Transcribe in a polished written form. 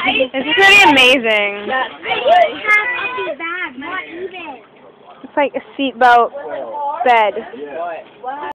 This is pretty amazing. It's like a seatbelt bed.